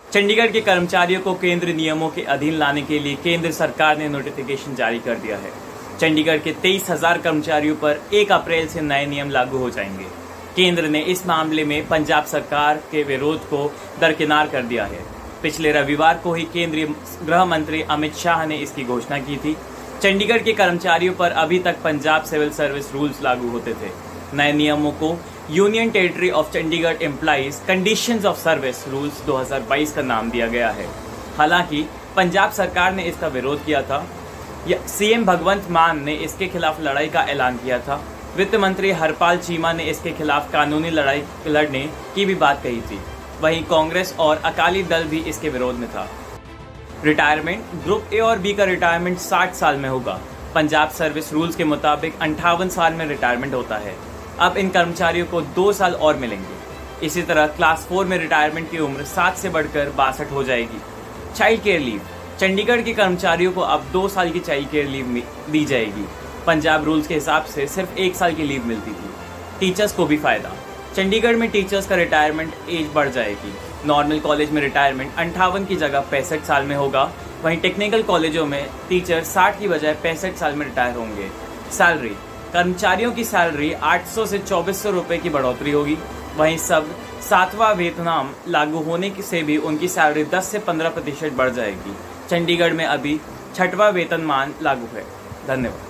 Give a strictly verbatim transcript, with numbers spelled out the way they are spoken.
चंडीगढ़ के कर्मचारियों को केंद्र नियमों के अधीन लाने के लिए केंद्र सरकार ने नोटिफिकेशन जारी कर दिया है। चंडीगढ़ के तेईस हजार कर्मचारियों पर एक अप्रैल से नए नियम लागू हो जाएंगे। केंद्र ने इस मामले में पंजाब सरकार के विरोध को दरकिनार कर दिया है। पिछले रविवार को ही केंद्रीय गृह मंत्री अमित शाह ने इसकी घोषणा की थी। चंडीगढ़ के कर्मचारियों पर अभी तक पंजाब सिविल सर्विस रूल्स लागू होते थे। नए नियमों को union territory of Chandigarh employees conditions of service rules दो हज़ार बाईस का नाम दिया गया है। हालांकि पंजाब सरकार ने इसका विरोध किया था। सीएम भगवंत मान ने इसके खिलाफ लड़ाई का ऐलान किया था। वित्त मंत्री हरपाल चीमा ने इसके खिलाफ कानूनी लड़ाई लड़ने की भी बात कही थी। वहीं कांग्रेस और अकाली दल भी इसके विरोध में था। रिटायरमेंट ग्रुप ए और बी का रिटायरमेंट साठ साल में होगा। पंजाब सर्विस रूल्स के मुताबिक अंठावन साल में रिटायरमेंट होता है। अब इन कर्मचारियों को दो साल और मिलेंगे। इसी तरह क्लास फोर में रिटायरमेंट की उम्र सात से बढ़कर बासठ हो जाएगी। चाइल्ड केयर लीव चंडीगढ़ के कर्मचारियों को अब दो साल की चाइल्ड केयर लीव दी जाएगी। पंजाब रूल्स के हिसाब से सिर्फ एक साल की लीव मिलती थी। टीचर्स को भी फायदा। चंडीगढ़ में टीचर्स का रिटायरमेंट एज बढ़ जाएगी। नॉर्मल कॉलेज में रिटायरमेंट अंठावन की जगह पैंसठ साल में होगा। वहीं टेक्निकल कॉलेजों में टीचर साठ की बजाय पैंसठ साल में रिटायर होंगे। सैलरी कर्मचारियों की सैलरी आठ सौ से चौबीस सौ रुपए की बढ़ोतरी होगी। वहीं सब सातवां वेतनमान लागू होने से भी उनकी सैलरी दस से पंद्रह प्रतिशत बढ़ जाएगी। चंडीगढ़ में अभी छठवां वेतनमान लागू है। धन्यवाद।